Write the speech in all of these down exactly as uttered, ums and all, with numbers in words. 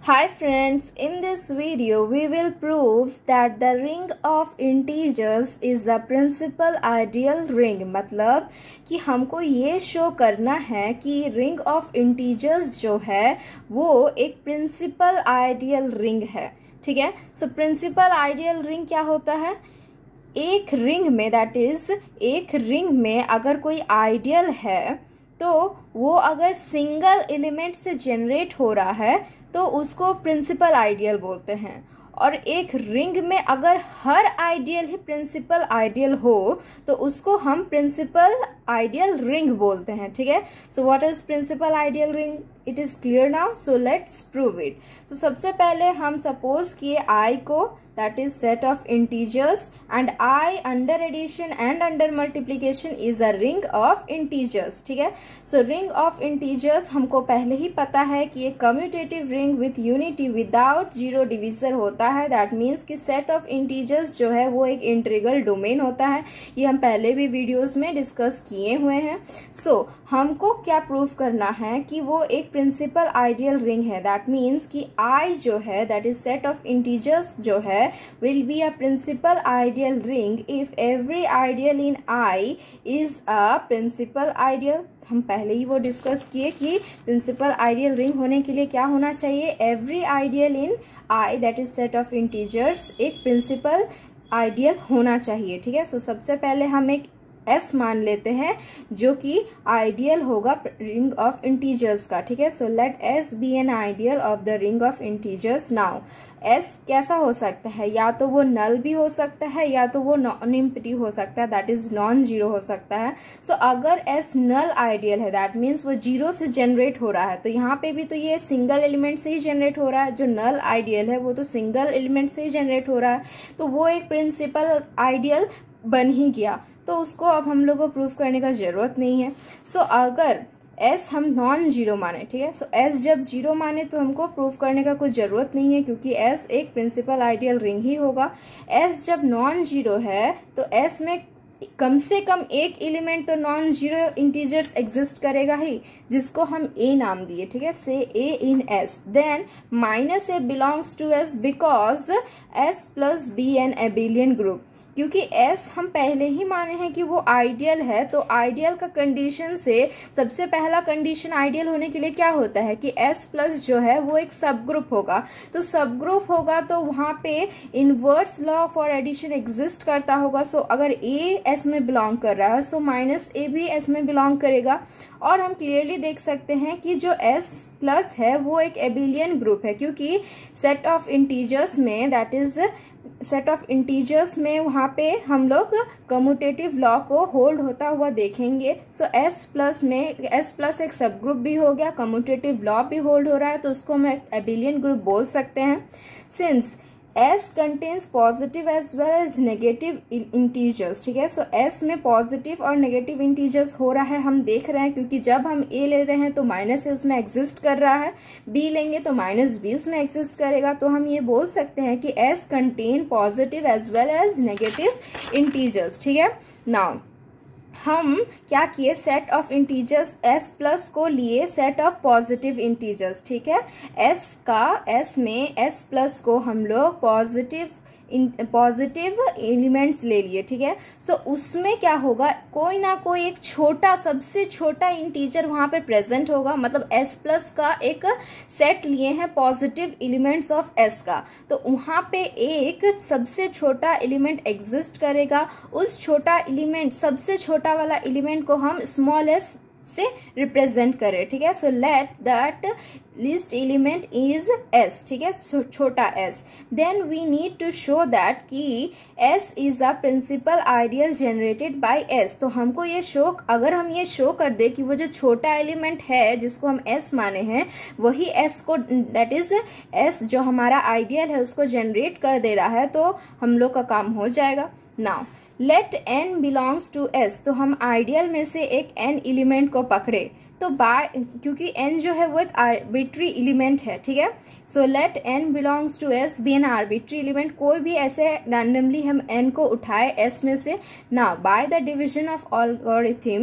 Hi friends, in this video we will prove that the ring of integers is a principal ideal ring। मतलब कि हमको ये show करना है कि रिंग ऑफ इंटीजर्स जो है वो एक प्रिंसिपल आइडियल रिंग है। ठीक है, सो प्रिंसिपल आइडियल रिंग क्या होता है? एक रिंग में, दैट इज एक रिंग में अगर कोई आइडियल है तो वो अगर सिंगल एलिमेंट से जनरेट हो रहा है तो उसको प्रिंसिपल आइडियल बोलते हैं। और एक रिंग में अगर हर आइडियल ही प्रिंसिपल आइडियल हो तो उसको हम प्रिंसिपल आइडियल रिंग बोलते हैं। ठीक है, so what is principal ideal ring? It is clear now, so let's prove it. So सबसे पहले हम सपोज किए आई को, that is set of integers, and I under addition and under multiplication is a ring of integers। ठीक है, so ring of integers हमको पहले ही पता है कि एक commutative ring with unity without zero divisor होता है। that means कि set of integers जो है वो एक integral domain होता है। ये हम पहले भी वीडियोस में डिस्कस किए हुए हैं। so हमको क्या प्रूव करना है कि वो एक प्रिंसिपल आइडियल रिंग है। that means कि I जो है, that is set of integers जो है will be a principal ideal ring if every ideal in I is a principal ideal। हम पहले ही वो डिस्कस किए कि प्रिंसिपल आइडियल रिंग होने के लिए क्या होना चाहिए? Every ideal in I, that is set of integers, एक प्रिंसिपल आइडियल होना चाहिए। ठीक है, सो so, सबसे पहले हम एक S मान लेते हैं जो कि आइडियल होगा रिंग ऑफ इंटीजर्स का। ठीक है, so let S be an ideal of the ring of integers. Now S कैसा हो सकता है? या तो वो नल भी हो सकता है या तो वो नॉन एम्प्टी हो सकता है, दैट इज नॉन जीरो हो सकता है। सो so, अगर S नल आइडियल है दैट मीन्स वो जीरो से जनरेट हो रहा है, तो यहाँ पे भी तो ये सिंगल एलिमेंट से ही जनरेट हो रहा है। जो नल आइडियल है वो तो सिंगल एलिमेंट से ही जनरेट हो रहा है, तो वो एक प्रिंसिपल आइडियल बन ही गया। तो उसको अब हम लोग को प्रूव करने का जरूरत नहीं है। सो so, अगर S हम नॉन जीरो माने, ठीक है, सो S जब जीरो माने तो हमको प्रूव करने का कोई ज़रूरत नहीं है क्योंकि S एक प्रिंसिपल आइडियल रिंग ही होगा। S जब नॉन जीरो है तो S में कम से कम एक एलिमेंट तो नॉन जीरो इंटीजर्स एग्जिस्ट करेगा ही, जिसको हम A नाम दिए। ठीक है, say A in S, then minus A belongs to S because S plus be an abelian group. क्योंकि S हम पहले ही माने हैं कि वो आइडियल है, तो आइडियल का कंडीशन से सबसे पहला कंडीशन आइडियल होने के लिए क्या होता है कि S प्लस जो है वो एक सब ग्रुप होगा। तो सब ग्रुप होगा तो वहाँ पे inverse law for addition exist करता होगा। सो अगर A S में बिलोंग कर रहा है सो माइनस A भी S में बिलोंग करेगा। और हम क्लियरली देख सकते हैं कि जो S प्लस है वो एक एबिलियन ग्रुप है, क्योंकि सेट ऑफ इंटीजर्स में, that is set of integers में वहाँ पे हम लोग कम्यूटेटिव लॉ को होल्ड होता हुआ देखेंगे। सो S प्लस में S प्लस एक सब ग्रुप भी हो गया, कम्यूटेटिव लॉ भी होल्ड हो रहा है, तो उसको हम एबिलियन ग्रुप बोल सकते हैं। Since S contains positive as well as negative integers। ठीक है, सो S में पॉजिटिव और नेगेटिव इंटीजर्स हो रहा है, हम देख रहे हैं, क्योंकि जब हम A ले रहे हैं तो माइनस A उसमें एग्जिस्ट कर रहा है, B लेंगे तो माइनस B उसमें एग्जिस्ट करेगा। तो हम ये बोल सकते हैं कि S contain positive as well as negative integers. ठीक है, नाउ हम क्या किए, set of integers S plus को लिए सेट ऑफ पॉजिटिव इंटीजर्स। ठीक है, S का S में S प्लस को हम लोग पॉजिटिव पॉजिटिव एलिमेंट्स ले लिए। ठीक है, सो so, उसमें क्या होगा, कोई ना कोई एक छोटा, सबसे छोटा इंटीजर वहां पे प्रेजेंट होगा। मतलब S प्लस का एक सेट लिए हैं पॉजिटिव एलिमेंट्स ऑफ S का, तो वहां पे एक सबसे छोटा एलिमेंट एग्जिस्ट करेगा। उस छोटा एलिमेंट, सबसे छोटा वाला एलिमेंट को हम स्मॉल s से रिप्रेजेंट करें। ठीक है, so let that least element is S। ठीक है, छोटा s, then we need to show that कि S is a principal ideal generated by S। तो हमको ये शो, अगर हम ये शो कर दे कि वो जो छोटा एलिमेंट है जिसको हम S माने हैं वही S को, दैट इज S जो हमारा आइडियल है उसको जनरेट कर दे रहा है, तो हम लोग का काम हो जाएगा। Now let n belongs to S, तो हम आइडियल में से एक n एलिमेंट को पकड़े, तो बाय, क्योंकि n जो है वो एक आर्बिट्री एलिमेंट है। ठीक है, so let n belongs to S be an arbitrary element. कोई भी ऐसे रैंडमली हम n को उठाए S में से। Now by the division of algorithm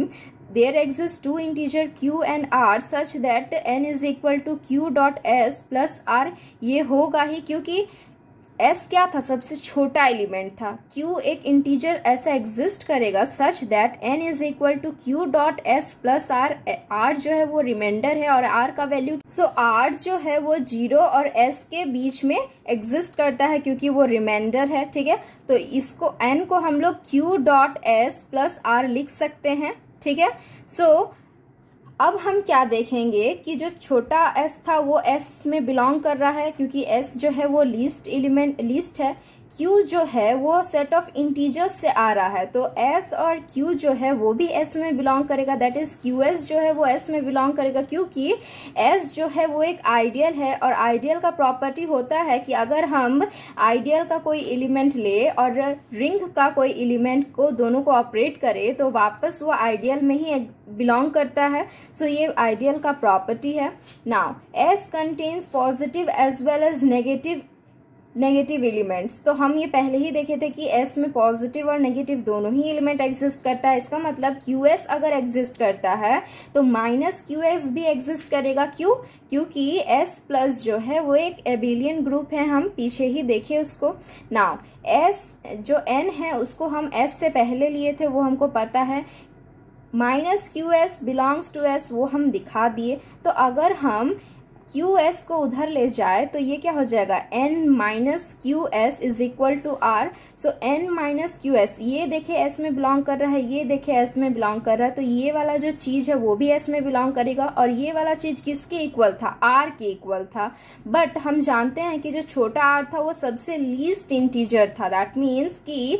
there exist two integer q and r such that n is equal to q dot s plus r, ये होगा ही क्योंकि s क्या था, सबसे छोटा एलिमेंट था। q एक इंटीजर ऐसा एग्जिस्ट करेगा such that n is equal to q dot s plus r, r जो है वो रिमाइंडर है और r का वैल्यू, सो so r जो है वो जीरो और s के बीच में एग्जिस्ट करता है क्योंकि वो रिमाइंडर है, ठीक है। तो इसको n को हम लोग q dot s plus r लिख सकते हैं, ठीक है। सो so, अब हम क्या देखेंगे कि जो छोटा s था वो s में बिलोंग कर रहा है क्योंकि s जो है वो लीस्ट एलिमेंट लीस्ट है। q जो है वो सेट ऑफ इंटीजर्स से आ रहा है, तो s और q जो है वो भी s में बिलोंग करेगा, दैट इज qs जो है वो s में बिलोंग करेगा क्योंकि s जो है वो एक आइडियल है और आइडियल का प्रॉपर्टी होता है कि अगर हम आइडियल का कोई एलिमेंट ले और रिंग का कोई एलिमेंट को दोनों को ऑपरेट करे तो वापस वो आइडियल में ही बिलोंग करता है। सो so, ये आइडियल का प्रॉपर्टी है। Now s contains positive as well as negative negative elements, तो हम ये पहले ही देखे थे कि s में पॉजिटिव और नेगेटिव दोनों ही एलिमेंट एग्जिस्ट करता है। इसका मतलब qs अगर एग्जिस्ट करता है तो माइनस qs भी एग्जिस्ट करेगा। क्यों? क्योंकि s प्लस जो है वो एक एबिलियन ग्रुप है, हम पीछे ही देखे उसको। नाउ s जो n है उसको हम s से पहले लिए थे, वो हमको पता है। Minus q s belongs to s वो हम दिखा दिए। तो अगर हम क्यू एस को उधर ले जाए तो ये क्या हो जाएगा, n minus q s is equal to r. So n minus q s, ये देखे s में बिलोंग कर रहा है, ये देखे s में बिलोंग कर रहा है, तो ये वाला जो चीज है वो भी s में बिलोंग करेगा और ये वाला चीज किसके इक्वल था, r के इक्वल था। बट हम जानते हैं कि जो छोटा r था वो सबसे लीस्ट इंटीजर था, दैट मीन्स कि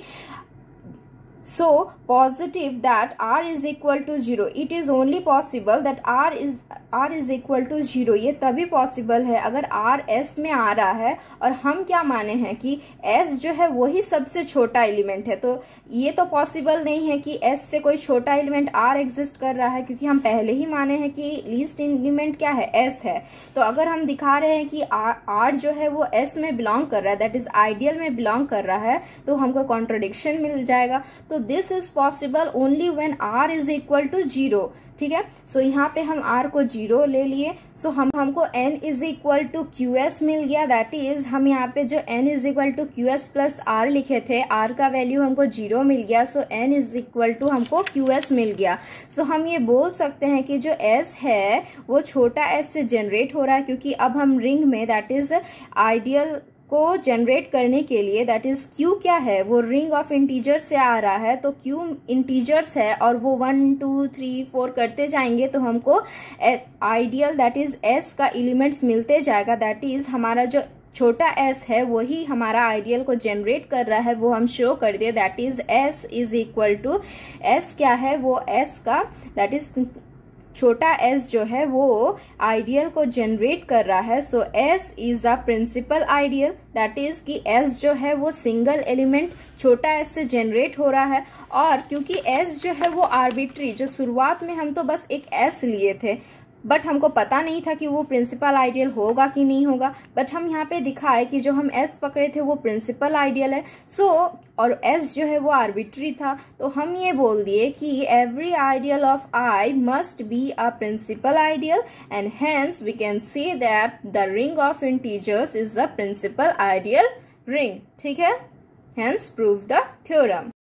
so positive that r is equal to zero, it is only possible that r is r is equal to zero। ये तभी पॉसिबल है अगर r s में आ रहा है और हम क्या माने हैं कि s जो है वही सबसे छोटा एलिमेंट है। तो ये तो पॉसिबल नहीं है कि s से कोई छोटा एलिमेंट r एग्जिस्ट कर रहा है क्योंकि हम पहले ही माने हैं कि लीस्ट एलिमेंट क्या है, s है। तो अगर हम दिखा रहे हैं कि r, r जो है वो s में बिलोंग कर रहा है, दैट इज आइडियल में बिलोंग कर रहा है, तो हमको कॉन्ट्रडिक्शन मिल जाएगा। तो this is possible only when r is equal to zero, ठीक है। सो so, यहाँ पे हम r को जीरो ले लिए, सो so, हम हमको n is equal to q s मिल गया, दैट इज हम यहाँ पे जो n is equal to q s plus r लिखे थे, r का वैल्यू हमको जीरो मिल गया, so so, n is equal to हमको क्यू एस मिल गया। सो so, हम ये बोल सकते हैं कि जो s है वो छोटा s से जनरेट हो रहा है क्योंकि अब हम रिंग में दैट इज आइडियल को जनरेट करने के लिए, दैट इज q क्या है, वो रिंग ऑफ इंटीजर्स से आ रहा है, तो q इंटीजर्स है और वो वन टू थ्री फोर करते जाएंगे तो हमको आइडियल दैट इज s का एलिमेंट्स मिलते जाएगा। दैट इज हमारा जो छोटा s है वही हमारा आइडियल को जनरेट कर रहा है, वो हम शो कर दिए। That is s is equal to s क्या है, वो s का दैट इज छोटा s जो है वो आइडियल को जनरेट कर रहा है। So s is a principal ideal, that is कि s जो है वो सिंगल एलिमेंट छोटा s से जनरेट हो रहा है। और क्योंकि s जो है वो आर्बिट्री, जो शुरुआत में हम तो बस एक s लिए थे बट हमको पता नहीं था कि वो प्रिंसिपल आइडियल होगा कि नहीं होगा, बट हम यहाँ पे दिखाए कि जो हम s पकड़े थे वो प्रिंसिपल आइडियल है। सो so, और s जो है वो आर्बिट्री था, तो हम ये बोल दिए कि every ideal of i must be a principal ideal and hence we can say that the ring of integers is a principal ideal ring, ठीक है। Hence prove the theorem.